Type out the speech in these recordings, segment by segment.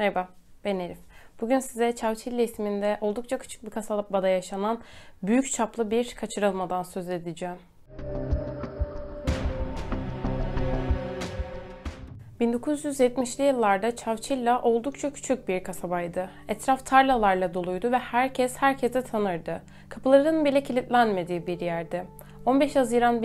Merhaba, ben Elif. Bugün size Çavçilli isminde oldukça küçük bir kasabada yaşanan büyük çaplı bir kaçırılmadan söz edeceğim. 1970'li yıllarda Çavçilla oldukça küçük bir kasabaydı. Etraf tarlalarla doluydu ve herkes herkesi tanırdı. Kapıların bile kilitlenmediği bir yerdi. 15 Haziran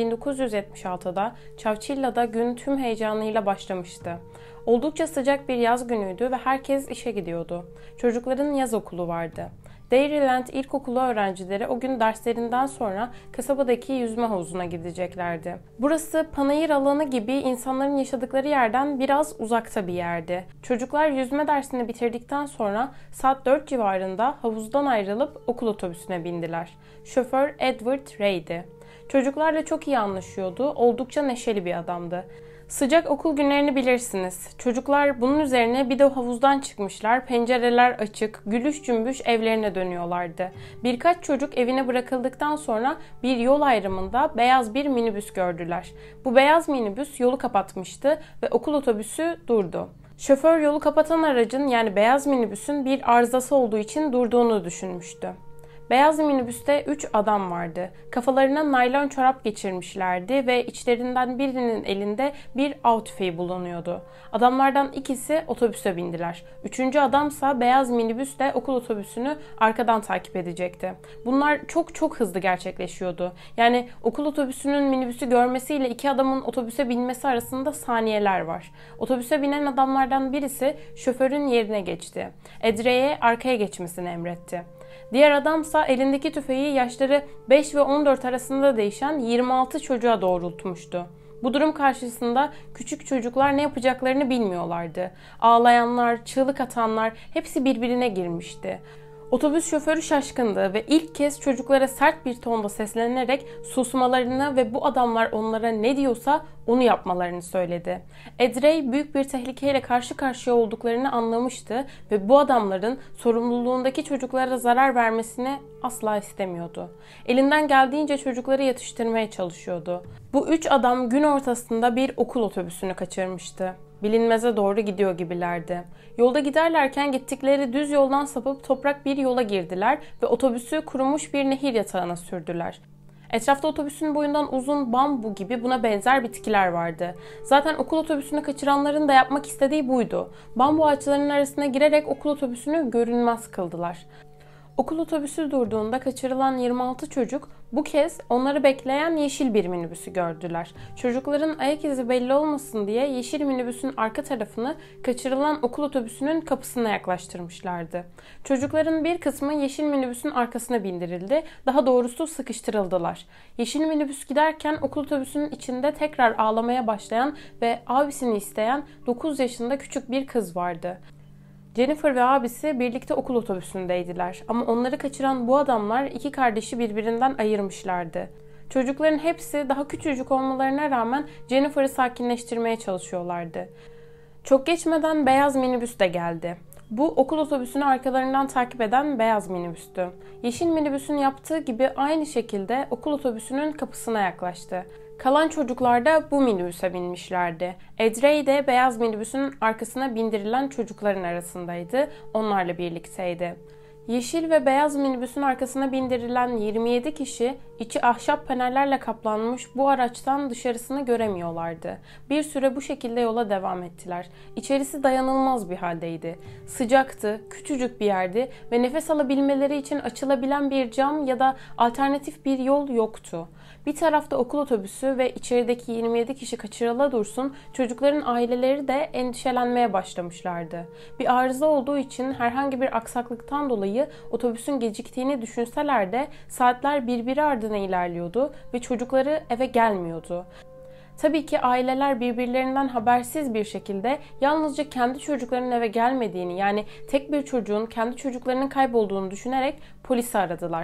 1976'da Çavçilla'da gün tüm heyecanıyla başlamıştı. Oldukça sıcak bir yaz günüydü ve herkes işe gidiyordu. Çocukların yaz okulu vardı. Dairyland İlkokulu öğrencileri o gün derslerinden sonra kasabadaki yüzme havuzuna gideceklerdi. Burası panayır alanı gibi insanların yaşadıkları yerden biraz uzakta bir yerdi. Çocuklar yüzme dersini bitirdikten sonra saat 4 civarında havuzdan ayrılıp okul otobüsüne bindiler. Şoför Edward Ray'di. Çocuklarla çok iyi anlaşıyordu, oldukça neşeli bir adamdı. Sıcak okul günlerini bilirsiniz. Çocuklar bunun üzerine bir de havuzdan çıkmışlar, pencereler açık, gülüş cümbüş evlerine dönüyorlardı. Birkaç çocuk evine bırakıldıktan sonra bir yol ayrımında beyaz bir minibüs gördüler. Bu beyaz minibüs yolu kapatmıştı ve okul otobüsü durdu. Şoför yolu kapatan aracın yani beyaz minibüsün bir arızası olduğu için durduğunu düşünmüştü. Beyaz minibüste 3 adam vardı. Kafalarına naylon çorap geçirmişlerdi ve içlerinden birinin elinde bir av tüfeği bulunuyordu. Adamlardan ikisi otobüse bindiler. Üçüncü adamsa beyaz minibüsle okul otobüsünü arkadan takip edecekti. Bunlar çok hızlı gerçekleşiyordu. Yani okul otobüsünün minibüsü görmesiyle iki adamın otobüse binmesi arasında saniyeler var. Otobüse binen adamlardan birisi şoförün yerine geçti. Edre'ye arkaya geçmesini emretti. Diğer adamsa elindeki tüfeği yaşları 5 ve 14 arasında değişen 26 çocuğa doğrultmuştu. Bu durum karşısında küçük çocuklar ne yapacaklarını bilmiyorlardı. Ağlayanlar, çığlık atanlar hepsi birbirine girmişti. Otobüs şoförü şaşkındı ve ilk kez çocuklara sert bir tonda seslenerek susmalarını ve bu adamlar onlara ne diyorsa onu yapmalarını söyledi. Edrey büyük bir tehlikeyle karşı karşıya olduklarını anlamıştı ve bu adamların sorumluluğundaki çocuklara zarar vermesini asla istemiyordu. Elinden geldiğince çocukları yatıştırmaya çalışıyordu. Bu 3 adam gün ortasında bir okul otobüsünü kaçırmıştı. Bilinmeze doğru gidiyor gibilerdi. Yolda giderlerken gittikleri düz yoldan sapıp toprak bir yola girdiler ve otobüsü kurumuş bir nehir yatağına sürdüler. Etrafta otobüsün boyundan uzun bambu gibi buna benzer bitkiler vardı. Zaten okul otobüsünü kaçıranların da yapmak istediği buydu. Bambu ağaçlarının arasına girerek okul otobüsünü görünmez kıldılar. Okul otobüsü durduğunda kaçırılan 26 çocuk bu kez onları bekleyen yeşil bir minibüsü gördüler. Çocukların ayak izi belli olmasın diye yeşil minibüsün arka tarafını kaçırılan okul otobüsünün kapısına yaklaştırmışlardı. Çocukların bir kısmı yeşil minibüsün arkasına bindirildi, daha doğrusu sıkıştırıldılar. Yeşil minibüs giderken okul otobüsünün içinde tekrar ağlamaya başlayan ve abisini isteyen 9 yaşında küçük bir kız vardı. Jennifer ve abisi birlikte okul otobüsündeydiler ama onları kaçıran bu adamlar iki kardeşi birbirinden ayırmışlardı. Çocukların hepsi daha küçücük olmalarına rağmen Jennifer'ı sakinleştirmeye çalışıyorlardı. Çok geçmeden beyaz minibüs de geldi. Bu okul otobüsünü arkalarından takip eden beyaz minibüstü. Yeşil minibüsün yaptığı gibi aynı şekilde okul otobüsünün kapısına yaklaştı. Kalan çocuklar da bu minibüse binmişlerdi. Edrey de beyaz minibüsün arkasına bindirilen çocukların arasındaydı. Onlarla birlikteydi. Yeşil ve beyaz minibüsün arkasına bindirilen 27 kişi içi ahşap panellerle kaplanmış bu araçtan dışarısını göremiyorlardı. Bir süre bu şekilde yola devam ettiler. İçerisi dayanılmaz bir haldeydi. Sıcaktı, küçücük bir yerdi ve nefes alabilmeleri için açılabilen bir cam ya da alternatif bir yol yoktu. Bir tarafta okul otobüsü ve içerideki 27 kişi kaçırıla dursun, çocukların aileleri de endişelenmeye başlamışlardı. Bir arıza olduğu için herhangi bir aksaklıktan dolayı otobüsün geciktiğini düşünseler de saatler birbiri ardına ilerliyordu ve çocukları eve gelmiyordu. Tabii ki aileler birbirlerinden habersiz bir şekilde yalnızca kendi çocuklarının eve gelmediğini, yani tek bir çocuğun kendi çocuklarının kaybolduğunu düşünerek polisi aradılar.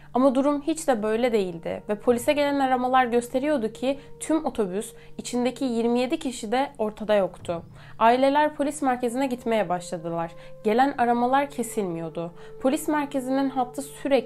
Ama durum hiç de böyle değildi ve polise gelen aramalar gösteriyordu ki tüm otobüs, içindeki 27 kişi de ortada yoktu. Aileler polis merkezine gitmeye başladılar. Gelen aramalar kesilmiyordu. Polis merkezinin hattı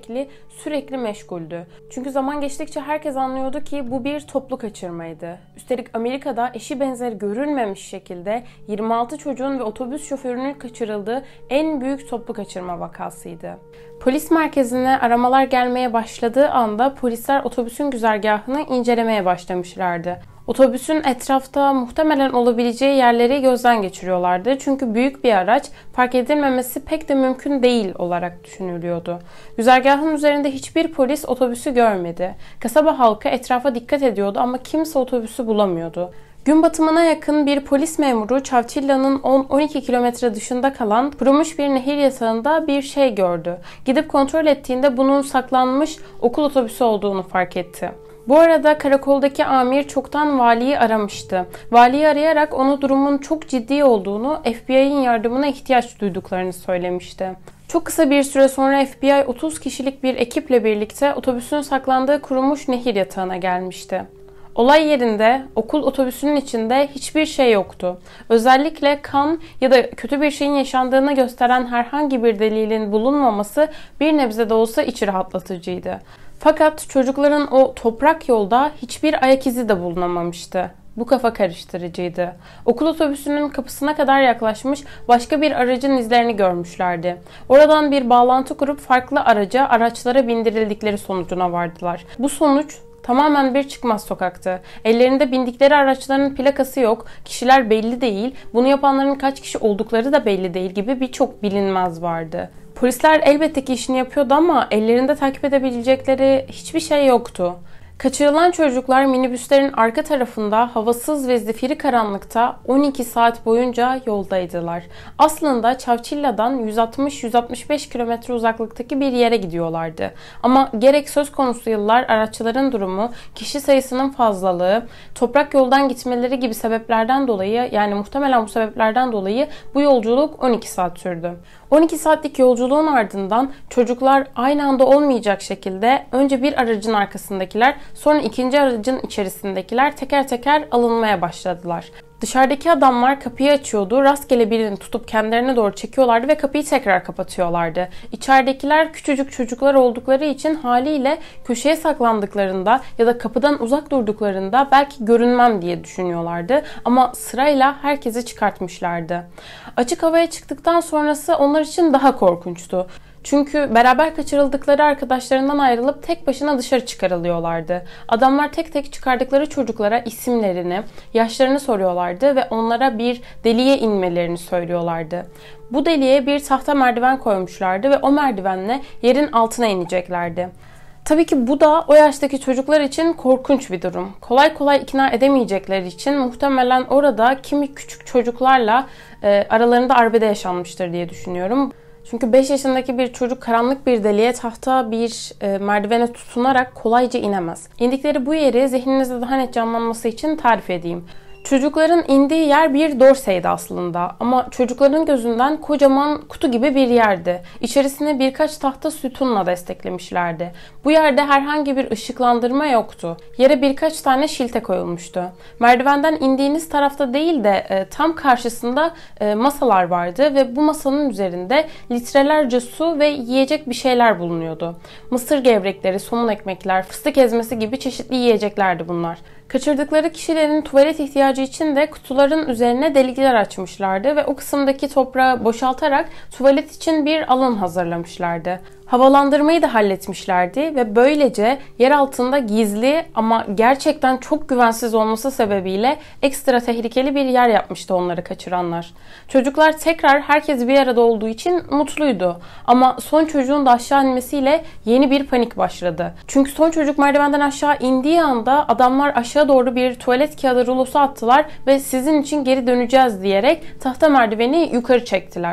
sürekli meşguldü. Çünkü zaman geçtikçe herkes anlıyordu ki bu bir toplu kaçırmaydı. Üstelik Amerika'da eşi benzeri görülmemiş şekilde 26 çocuğun ve otobüs şoförünün kaçırıldığı en büyük toplu kaçırma vakasıydı. Polis merkezine aramalar gelmeye başladığı anda polisler otobüsün güzergahını incelemeye başlamışlardı. Otobüsün etrafta muhtemelen olabileceği yerleri gözden geçiriyorlardı. Çünkü büyük bir araç park edilmemesi pek de mümkün değil olarak düşünülüyordu. Güzergahın üzerinde hiçbir polis otobüsü görmedi. Kasaba halkı etrafa dikkat ediyordu ama kimse otobüsü bulamıyordu. Gün batımına yakın bir polis memuru Chowchilla'nın 10-12 kilometre dışında kalan kurumuş bir nehir yatağında bir şey gördü. Gidip kontrol ettiğinde bunun saklanmış okul otobüsü olduğunu fark etti. Bu arada karakoldaki amir çoktan valiyi aramıştı. Valiyi arayarak ona durumun çok ciddi olduğunu, FBI'nin yardımına ihtiyaç duyduklarını söylemişti. Çok kısa bir süre sonra FBI 30 kişilik bir ekiple birlikte otobüsün saklandığı kurumuş nehir yatağına gelmişti. Olay yerinde okul otobüsünün içinde hiçbir şey yoktu. Özellikle kan ya da kötü bir şeyin yaşandığını gösteren herhangi bir delilin bulunmaması bir nebze de olsa iç rahatlatıcıydı. Fakat çocukların o toprak yolda hiçbir ayak izi de bulunamamıştı. Bu kafa karıştırıcıydı. Okul otobüsünün kapısına kadar yaklaşmış başka bir aracın izlerini görmüşlerdi. Oradan bir bağlantı kurup farklı araçlara bindirildikleri sonucuna vardılar. Bu sonuç tamamen bir çıkmaz sokaktı. Ellerinde bindikleri araçların plakası yok, kişiler belli değil, bunu yapanların kaç kişi oldukları da belli değil gibi birçok bilinmez vardı. Polisler elbette ki işini yapıyordu ama ellerinde takip edebilecekleri hiçbir şey yoktu. Kaçırılan çocuklar minibüslerin arka tarafında havasız ve zifiri karanlıkta 12 saat boyunca yoldaydılar. Aslında Chowchilla'dan 160-165 kilometre uzaklıktaki bir yere gidiyorlardı. Ama gerek söz konusu yıllar, araçların durumu, kişi sayısının fazlalığı, toprak yoldan gitmeleri gibi sebeplerden dolayı, yani muhtemelen bu sebeplerden dolayı bu yolculuk 12 saat sürdü. 12 saatlik yolculuğun ardından çocuklar aynı anda olmayacak şekilde önce bir aracın arkasındakiler, sonra ikinci aracın içerisindekiler teker teker alınmaya başladılar. Dışarıdaki adamlar kapıyı açıyordu, rastgele birini tutup kendilerine doğru çekiyorlardı ve kapıyı tekrar kapatıyorlardı. İçeridekiler küçücük çocuklar oldukları için haliyle köşeye saklandıklarında ya da kapıdan uzak durduklarında belki görünmem diye düşünüyorlardı. Ama sırayla herkesi çıkartmışlardı. Açık havaya çıktıktan sonrası onlar için daha korkunçtu. Çünkü beraber kaçırıldıkları arkadaşlarından ayrılıp tek başına dışarı çıkarılıyorlardı. Adamlar tek tek çıkardıkları çocuklara isimlerini, yaşlarını soruyorlardı ve onlara bir deliğe inmelerini söylüyorlardı. Bu deliğe bir tahta merdiven koymuşlardı ve o merdivenle yerin altına ineceklerdi. Tabii ki bu da o yaştaki çocuklar için korkunç bir durum. Kolay kolay ikna edemeyecekleri için muhtemelen orada kimi küçük çocuklarla aralarında arbede yaşanmıştır diye düşünüyorum. Çünkü 5 yaşındaki bir çocuk karanlık bir deliğe tahta bir merdivene tutunarak kolayca inemez. İndikleri bu yeri zihninizde daha net canlanması için tarif edeyim. Çocukların indiği yer bir dorseydi aslında ama çocukların gözünden kocaman kutu gibi bir yerdi. İçerisine birkaç tahta sütunla desteklemişlerdi. Bu yerde herhangi bir ışıklandırma yoktu. Yere birkaç tane şilte koyulmuştu. Merdivenden indiğiniz tarafta değil de tam karşısında masalar vardı ve bu masanın üzerinde litrelerce su ve yiyecek bir şeyler bulunuyordu. Mısır gevrekleri, somun ekmekler, fıstık ezmesi gibi çeşitli yiyeceklerdi bunlar. Kaçırdıkları kişilerin tuvalet ihtiyacı için de kutuların üzerine delikler açmışlardı ve o kısımdaki toprağı boşaltarak tuvalet için bir alan hazırlamışlardı. Havalandırmayı da halletmişlerdi ve böylece yer altında gizli ama gerçekten çok güvensiz olması sebebiyle ekstra tehlikeli bir yer yapmıştı onları kaçıranlar. Çocuklar tekrar herkes bir arada olduğu için mutluydu. Ama son çocuğun da aşağı inmesiyle yeni bir panik başladı. Çünkü son çocuk merdivenden aşağı indiği anda adamlar aşağı doğru bir tuvalet kağıdı rulosu attılar ve sizin için geri döneceğiz diyerek tahta merdiveni yukarı çektiler.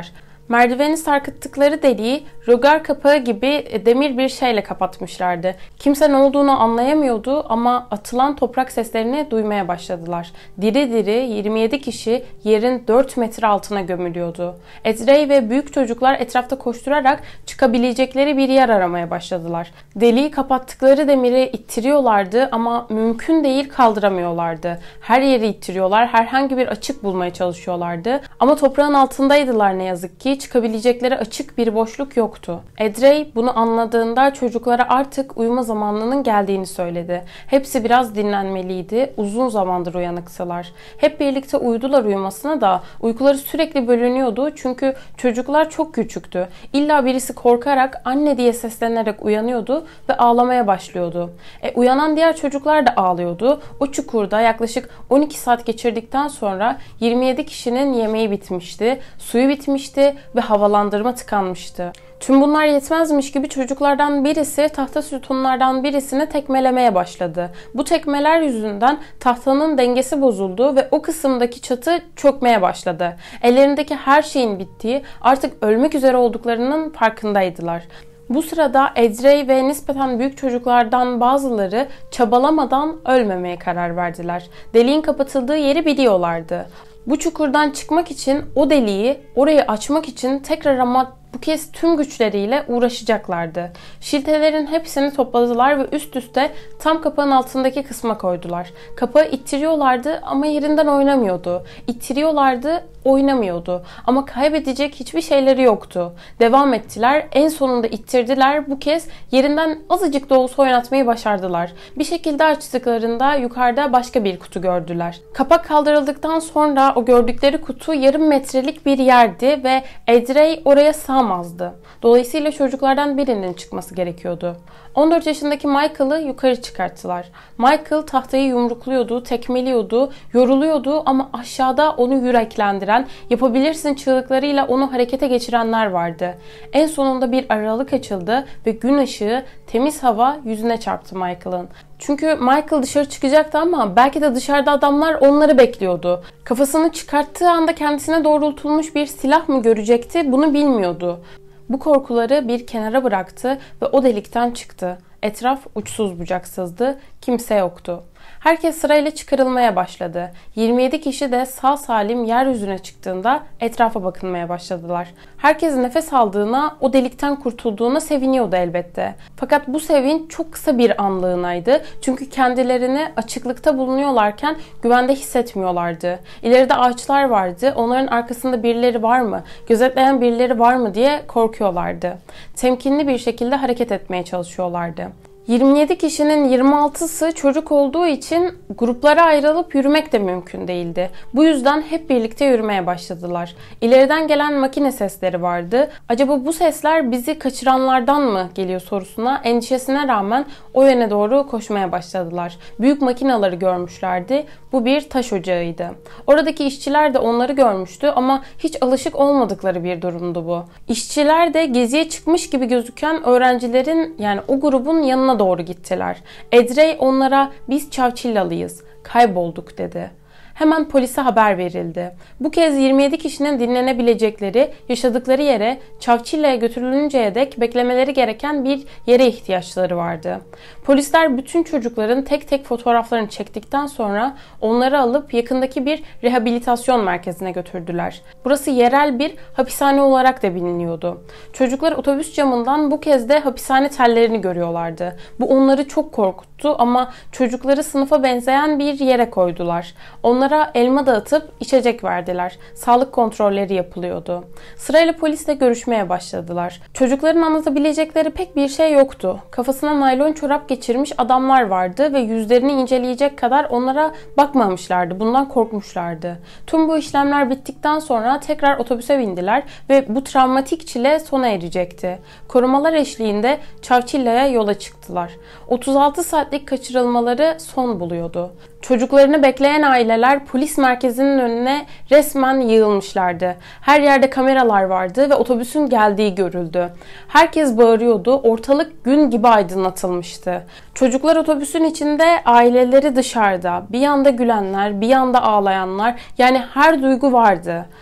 Merdiveni sarkıttıkları deliği rögar kapağı gibi demir bir şeyle kapatmışlardı. Kimse ne olduğunu anlayamıyordu ama atılan toprak seslerini duymaya başladılar. Diri diri 27 kişi yerin 4 metre altına gömülüyordu. Edrey ve büyük çocuklar etrafta koşturarak çıkabilecekleri bir yer aramaya başladılar. Deliği kapattıkları demiri ittiriyorlardı ama mümkün değil, kaldıramıyorlardı. Her yeri ittiriyorlar, herhangi bir açık bulmaya çalışıyorlardı ama toprağın altındaydılar ne yazık ki. Çıkabilecekleri açık bir boşluk yoktu. Edrey bunu anladığında çocuklara artık uyuma zamanının geldiğini söyledi. Hepsi biraz dinlenmeliydi. Uzun zamandır uyanıktılar. Hep birlikte uyudular uyumasına da uykuları sürekli bölünüyordu çünkü çocuklar çok küçüktü. İlla birisi korkarak anne diye seslenerek uyanıyordu ve ağlamaya başlıyordu. Uyanan diğer çocuklar da ağlıyordu. O çukurda yaklaşık 12 saat geçirdikten sonra 27 kişinin yemeği bitmişti, suyu bitmişti ve havalandırma tıkanmıştı. Tüm bunlar yetmezmiş gibi çocuklardan birisi tahta sütunlardan birisini tekmelemeye başladı. Bu tekmeler yüzünden tahtanın dengesi bozuldu ve o kısımdaki çatı çökmeye başladı. Ellerindeki her şeyin bittiği, artık ölmek üzere olduklarının farkındaydılar. Bu sırada Edrey ve nispeten büyük çocuklardan bazıları çabalamadan ölmemeye karar verdiler. Deliğin kapatıldığı yeri biliyorlardı. Bu çukurdan çıkmak için, o deliği, orayı açmak için tekrar ama bu kez tüm güçleriyle uğraşacaklardı. Şiltelerin hepsini topladılar ve üst üste tam kapağın altındaki kısma koydular. Kapağı ittiriyorlardı ama yerinden oynamıyordu. İttiriyorlardı, oynamıyordu. Ama kaybedecek hiçbir şeyleri yoktu. Devam ettiler, en sonunda ittirdiler. Bu kez yerinden azıcık da olsa oynatmayı başardılar. Bir şekilde açtıklarında yukarıda başka bir kutu gördüler. Kapak kaldırıldıktan sonra o gördükleri kutu yarım metrelik bir yerdi ve Edrey oraya sığamazdı. Dolayısıyla çocuklardan birinin çıkması gerekiyordu. 14 yaşındaki Michael'ı yukarı çıkarttılar. Michael tahtayı yumrukluyordu, tekmeliyordu, yoruluyordu ama aşağıda onu yüreklendiren, yapabilirsin çığlıklarıyla onu harekete geçirenler vardı. En sonunda bir aralık açıldı ve gün ışığı, temiz hava yüzüne çarptı Michael'ın. Çünkü Michael dışarı çıkacaktı ama belki de dışarıda adamlar onları bekliyordu. Kafasını çıkarttığı anda kendisine doğrultulmuş bir silah mı görecekti, bunu bilmiyordu. Bu korkuları bir kenara bıraktı ve o delikten çıktı. Etraf uçsuz bucaksızdı, kimse yoktu. Herkes sırayla çıkarılmaya başladı. 27 kişi de sağ salim yeryüzüne çıktığında etrafa bakınmaya başladılar. Herkes nefes aldığına, o delikten kurtulduğuna seviniyordu elbette. Fakat bu sevinç çok kısa bir anlığınaydı. Çünkü kendilerini açıklıkta bulunuyorlarken güvende hissetmiyorlardı. İleride ağaçlar vardı. Onların arkasında birileri var mı, gözetleyen birileri var mı diye korkuyorlardı. Temkinli bir şekilde hareket etmeye çalışıyorlardı. 27 kişinin 26'sı çocuk olduğu için gruplara ayrılıp yürümek de mümkün değildi. Bu yüzden hep birlikte yürümeye başladılar. İleriden gelen makine sesleri vardı. Acaba bu sesler bizi kaçıranlardan mı geliyor sorusuna, endişesine rağmen o yöne doğru koşmaya başladılar. Büyük makineleri görmüşlerdi. Bu bir taş ocağıydı. Oradaki işçiler de onları görmüştü ama hiç alışık olmadıkları bir durumdu bu. İşçiler de geziye çıkmış gibi gözüken öğrencilerin, yani o grubun yanına doğru gittiler. Edrey onlara "Biz Çavçillalıyız, kaybolduk" dedi. Hemen polise haber verildi. Bu kez 27 kişinin dinlenebilecekleri, yaşadıkları yere, Çavçilla'ya götürülünceye dek beklemeleri gereken bir yere ihtiyaçları vardı. Polisler bütün çocukların tek tek fotoğraflarını çektikten sonra onları alıp yakındaki bir rehabilitasyon merkezine götürdüler. Burası yerel bir hapishane olarak da biliniyordu. Çocuklar otobüs camından bu kez de hapishane tellerini görüyorlardı. Bu onları çok korkuttu ama çocukları sınıfa benzeyen bir yere koydular. Onlara elma dağıtıp içecek verdiler. Sağlık kontrolleri yapılıyordu. Sırayla polisle görüşmeye başladılar. Çocukların anlatabilecekleri pek bir şey yoktu. Kafasına naylon çorap geçirmiş adamlar vardı ve yüzlerini inceleyecek kadar onlara bakmamışlardı. Bundan korkmuşlardı. Tüm bu işlemler bittikten sonra tekrar otobüse bindiler ve bu travmatik çile sona erecekti. Korumalar eşliğinde Çavçilla'ya yola çıktılar. 36 saatlik kaçırılmaları son buluyordu. Çocuklarını bekleyen aileler polis merkezinin önüne resmen yığılmışlardı. Her yerde kameralar vardı ve otobüsün geldiği görüldü. Herkes bağırıyordu. Ortalık gün gibi aydınlatılmıştı. Çocuklar otobüsün içinde, aileleri dışarıda. Bir yanda gülenler, bir yanda ağlayanlar, yani her duygu vardı.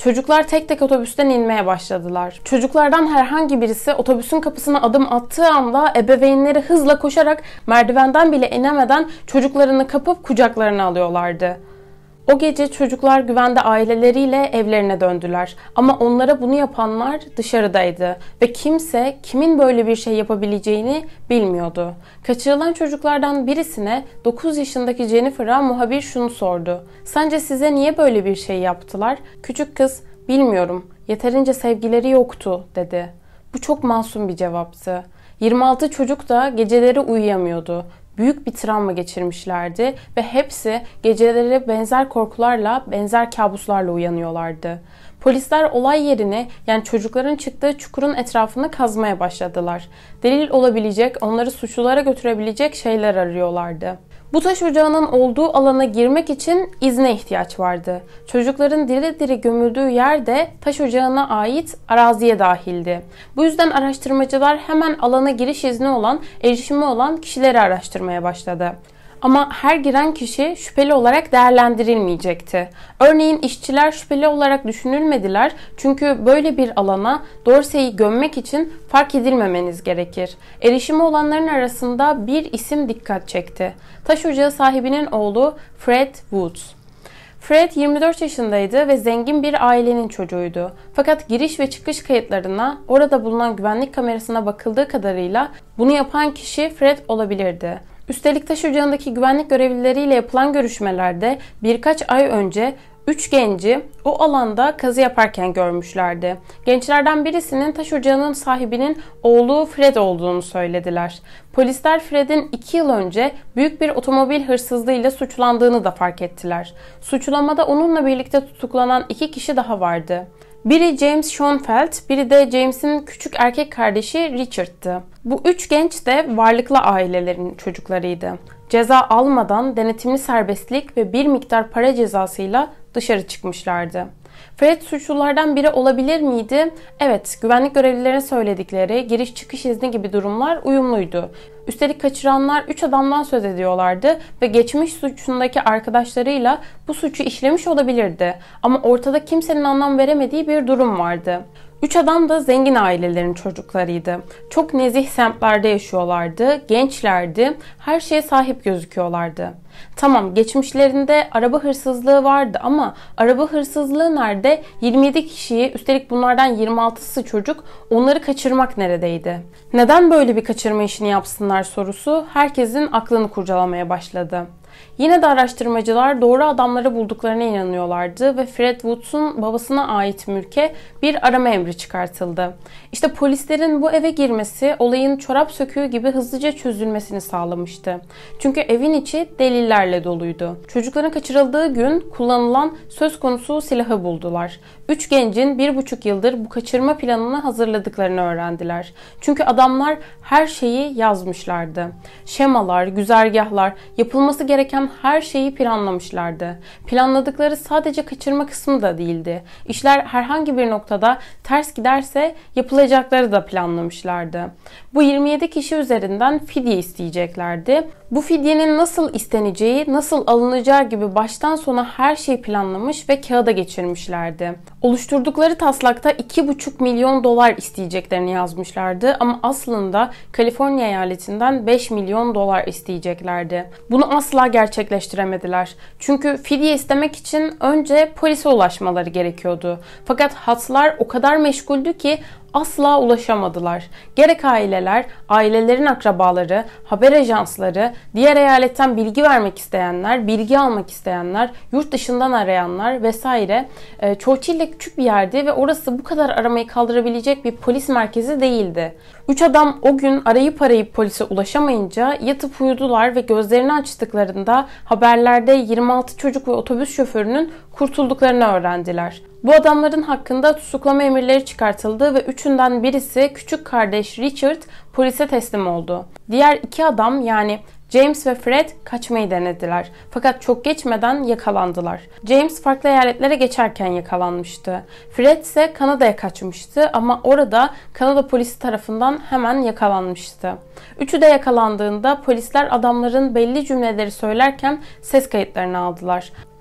Çocuklar tek tek otobüsten inmeye başladılar. Çocuklardan herhangi birisi otobüsün kapısına adım attığı anda ebeveynleri hızla koşarak merdivenden bile inemeden çocuklarını kapıp kucaklarına alıyorlardı. O gece çocuklar güvende aileleriyle evlerine döndüler. Ama onlara bunu yapanlar dışarıdaydı ve kimse kimin böyle bir şey yapabileceğini bilmiyordu. Kaçırılan çocuklardan birisine 9 yaşındaki Jennifer'a muhabir şunu sordu. "Sence size niye böyle bir şey yaptılar?" Küçük kız, "Bilmiyorum, yeterince sevgileri yoktu," dedi. Bu çok masum bir cevaptı. 26 çocuk da geceleri uyuyamıyordu. Büyük bir travma geçirmişlerdi ve hepsi geceleri benzer korkularla, benzer kabuslarla uyanıyorlardı. Polisler olay yerini, yani çocukların çıktığı çukurun etrafını kazmaya başladılar. Delil olabilecek, onları suçlulara götürebilecek şeyler arıyorlardı. Bu taş ocağının olduğu alana girmek için izne ihtiyaç vardı. Çocukların diri diri gömüldüğü yer de taş ocağına ait araziye dahildi. Bu yüzden araştırmacılar hemen alana giriş izni olan, erişimi olan kişileri araştırmaya başladı. Ama her giren kişi şüpheli olarak değerlendirilmeyecekti. Örneğin işçiler şüpheli olarak düşünülmediler çünkü böyle bir alana Dorsey'i gömmek için fark edilmemeniz gerekir. Erişimi olanların arasında bir isim dikkat çekti. Taş ocağı sahibinin oğlu Fred Woods. Fred 24 yaşındaydı ve zengin bir ailenin çocuğuydu. Fakat giriş ve çıkış kayıtlarına, orada bulunan güvenlik kamerasına bakıldığı kadarıyla bunu yapan kişi Fred olabilirdi. Üstelik taş ocağındaki güvenlik görevlileriyle yapılan görüşmelerde birkaç ay önce 3 genci o alanda kazı yaparken görmüşlerdi. Gençlerden birisinin taş ocağının sahibinin oğlu Fred olduğunu söylediler. Polisler Fred'in 2 yıl önce büyük bir otomobil hırsızlığıyla suçlandığını da fark ettiler. Suçlamada onunla birlikte tutuklanan 2 kişi daha vardı. Biri James Schoenfeld, biri de James'in küçük erkek kardeşi Richard'tı. Bu 3 genç de varlıklı ailelerin çocuklarıydı. Ceza almadan denetimli serbestlik ve bir miktar para cezasıyla dışarı çıkmışlardı. Fred suçlulardan biri olabilir miydi? Evet, güvenlik görevlilerinin söyledikleri giriş çıkış izni gibi durumlar uyumluydu. Üstelik kaçıranlar 3 adamdan söz ediyorlardı ve geçmiş suçundaki arkadaşlarıyla bu suçu işlemiş olabilirdi. Ama ortada kimsenin anlam veremediği bir durum vardı. 3 adam da zengin ailelerin çocuklarıydı. Çok nezih semtlerde yaşıyorlardı, gençlerdi, her şeye sahip gözüküyorlardı. Tamam, geçmişlerinde araba hırsızlığı vardı ama araba hırsızlığı nerede? 27 kişiyi, üstelik bunlardan 26'sı çocuk, onları kaçırmak neredeydi? Neden böyle bir kaçırma işini yapsınlar sorusu herkesin aklını kurcalamaya başladı. Yine de araştırmacılar doğru adamları bulduklarına inanıyorlardı ve Fred Woods'un babasına ait mülke bir arama emri çıkartıldı. İşte polislerin bu eve girmesi olayın çorap söküğü gibi hızlıca çözülmesini sağlamıştı. Çünkü evin içi delillerle doluydu. Çocukların kaçırıldığı gün kullanılan söz konusu silahı buldular. 3 gencin 1,5 yıldır bu kaçırma planını hazırladıklarını öğrendiler. Çünkü adamlar her şeyi yazmışlardı. Şemalar, güzergahlar, yapılması gereken her şeyi planlamışlardı. Planladıkları sadece kaçırma kısmı da değildi. İşler herhangi bir noktada ters giderse yapılacakları da planlamışlardı. Bu 27 kişi üzerinden fidye isteyeceklerdi. Bu fidyenin nasıl isteneceği, nasıl alınacağı gibi baştan sona her şeyi planlamış ve kağıda geçirmişlerdi. Oluşturdukları taslakta 2,5 milyon dolar isteyeceklerini yazmışlardı ama aslında Kaliforniya eyaletinden 5 milyon dolar isteyeceklerdi. Bunu asla gerçekleştiremediler. Çünkü fidye istemek için önce polise ulaşmaları gerekiyordu. Fakat hatlar o kadar meşguldü ki asla ulaşamadılar. Gerek aileler, ailelerin akrabaları, haber ajansları, diğer eyaletten bilgi vermek isteyenler, bilgi almak isteyenler, yurt dışından arayanlar vesaire. Churchill küçük bir yerdi ve orası bu kadar aramayı kaldırabilecek bir polis merkezi değildi. 3 adam o gün arayıp polise ulaşamayınca yatıp uyudular ve gözlerini açtıklarında haberlerde 26 çocuk ve otobüs şoförünün kurtulduklarını öğrendiler. Bu adamların hakkında tutuklama emirleri çıkartıldı ve üçünden birisi küçük kardeş Richard polise teslim oldu. Diğer 2 adam yani James ve Fred kaçmayı denediler. Fakat çok geçmeden yakalandılar. James farklı eyaletlere geçerken yakalanmıştı. Fred ise Kanada'ya kaçmıştı ama orada Kanada polisi tarafından hemen yakalanmıştı. Üçü de yakalandığında polisler adamların belli cümleleri söylerken ses kayıtlarını aldılar.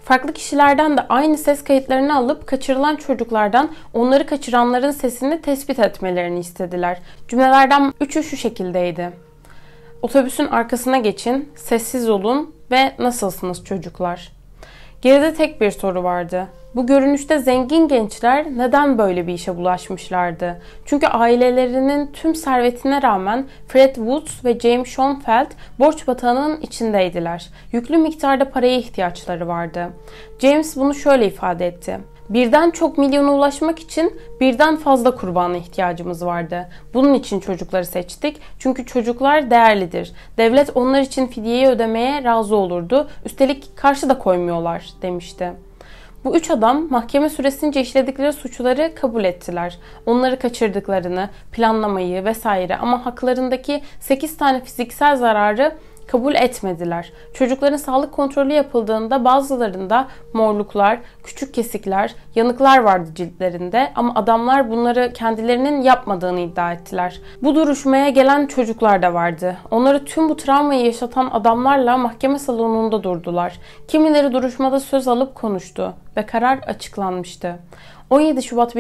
Farklı kişilerden de aynı ses kayıtlarını alıp kaçırılan çocuklardan onları kaçıranların sesini tespit etmelerini istediler. Cümlelerden üçü şu şekildeydi: "Otobüsün arkasına geçin, sessiz olun ve nasılsınız çocuklar?" Geride tek bir soru vardı. Bu görünüşte zengin gençler neden böyle bir işe bulaşmışlardı? Çünkü ailelerinin tüm servetine rağmen Fred Woods ve James Schoenfeld borç batağının içindeydiler. Yüklü miktarda paraya ihtiyaçları vardı. James bunu şöyle ifade etti: "Birden çok milyona ulaşmak için birden fazla kurbana ihtiyacımız vardı. Bunun için çocukları seçtik. Çünkü çocuklar değerlidir. Devlet onlar için fidyeyi ödemeye razı olurdu. Üstelik karşı da koymuyorlar," demişti. Bu üç adam mahkeme süresince işledikleri suçları kabul ettiler. Onları kaçırdıklarını, planlamayı vesaire, ama haklarındaki 8 tane fiziksel zararı kabul etmediler. Çocukların sağlık kontrolü yapıldığında bazılarında morluklar, küçük kesikler, yanıklar vardı ciltlerinde, ama adamlar bunları kendilerinin yapmadığını iddia ettiler. Bu duruşmaya gelen çocuklar da vardı. Onları tüm bu travmayı yaşatan adamlarla mahkeme salonunda durdular. Kimileri duruşmada söz alıp konuştu ve karar açıklanmıştı. 17 Şubat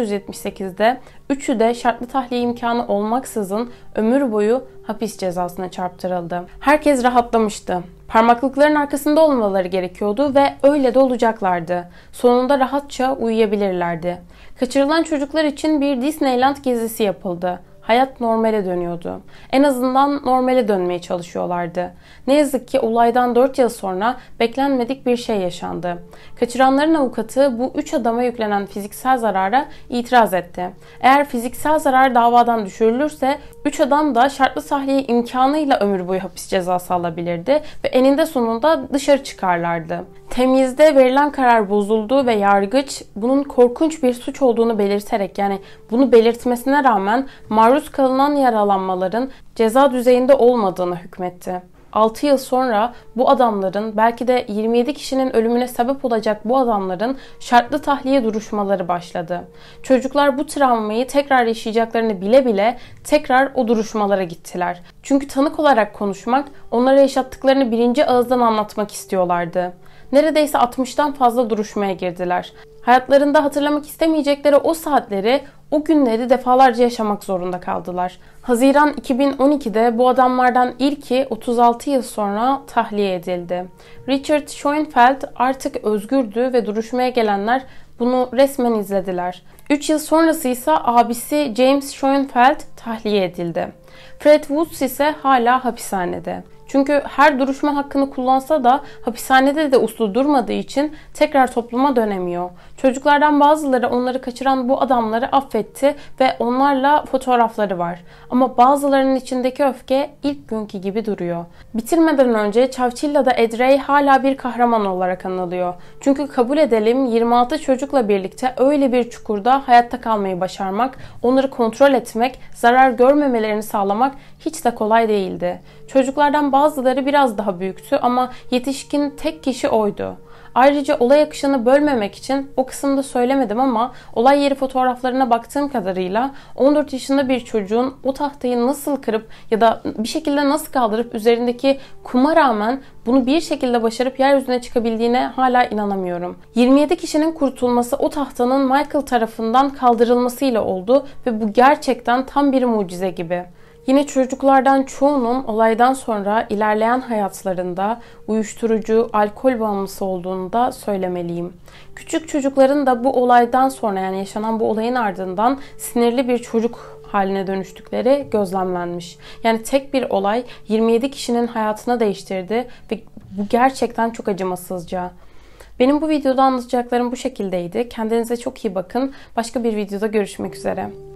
1978'de üçü de şartlı tahliye imkanı olmaksızın ömür boyu hapis cezasına çarptırıldı. Herkes rahatlamıştı. Parmaklıkların arkasında olmaları gerekiyordu ve öyle de olacaklardı. Sonunda rahatça uyuyabilirlerdi. Kaçırılan çocuklar için bir Disneyland gezisi yapıldı. Hayat normale dönüyordu. En azından normale dönmeye çalışıyorlardı. Ne yazık ki olaydan 4 yıl sonra beklenmedik bir şey yaşandı. Kaçıranların avukatı bu 3 adama yüklenen fiziksel zarara itiraz etti. Eğer fiziksel zarar davadan düşürülürse 3 adam da şartlı tahliye imkanıyla ömür boyu hapis cezası alabilirdi ve eninde sonunda dışarı çıkarlardı. Temyizde verilen karar bozuldu ve yargıç bunun korkunç bir suç olduğunu belirterek, yani bunu belirtmesine rağmen maruz kalınan yaralanmaların ceza düzeyinde olmadığını hükmetti. 6 yıl sonra bu adamların, belki de 27 kişinin ölümüne sebep olacak bu adamların şartlı tahliye duruşmaları başladı. Çocuklar bu travmayı tekrar yaşayacaklarını bile bile tekrar o duruşmalara gittiler. Çünkü tanık olarak konuşmak, onlara yaşattıklarını birinci ağızdan anlatmak istiyorlardı. Neredeyse 60'tan fazla duruşmaya girdiler. Hayatlarında hatırlamak istemeyecekleri o saatleri, o günleri defalarca yaşamak zorunda kaldılar. Haziran 2012'de bu adamlardan ilki 36 yıl sonra tahliye edildi. Richard Schoenfeld artık özgürdü ve duruşmaya gelenler bunu resmen izlediler. 3 yıl sonrası ise abisi James Schoenfeld tahliye edildi. Fred Woods ise hala hapishanede. Çünkü her duruşma hakkını kullansa da hapishanede de uslu durmadığı için tekrar topluma dönemiyor. Çocuklardan bazıları onları kaçıran bu adamları affetti ve onlarla fotoğrafları var. Ama bazılarının içindeki öfke ilk günkü gibi duruyor. Bitirmeden önce Chowchilla'da Ed Ray hala bir kahraman olarak anılıyor. Çünkü kabul edelim, 26 çocukla birlikte öyle bir çukurda hayatta kalmayı başarmak, onları kontrol etmek, zarar görmemelerini sağlamak hiç de kolay değildi. Çocuklardan bazıları biraz daha büyüktü ama yetişkin tek kişi oydu. Ayrıca olay akışını bölmemek için o kısımda söylemedim ama olay yeri fotoğraflarına baktığım kadarıyla 14 yaşında bir çocuğun o tahtayı nasıl kırıp ya da bir şekilde nasıl kaldırıp üzerindeki kuma rağmen bunu bir şekilde başarıp yeryüzüne çıkabildiğine hala inanamıyorum. 27 kişinin kurtulması o tahtanın Michael tarafından kaldırılmasıyla oldu ve bu gerçekten tam bir mucize gibi. Yine çocuklardan çoğunun olaydan sonra ilerleyen hayatlarında uyuşturucu, alkol bağımlısı olduğunu da söylemeliyim. Küçük çocukların da bu olaydan sonra, yani yaşanan bu olayın ardından sinirli bir çocuk haline dönüştükleri gözlemlenmiş. Yani tek bir olay 27 kişinin hayatını değiştirdi ve bu gerçekten çok acımasızca. Benim bu videoda anlatacaklarım bu şekildeydi. Kendinize çok iyi bakın. Başka bir videoda görüşmek üzere.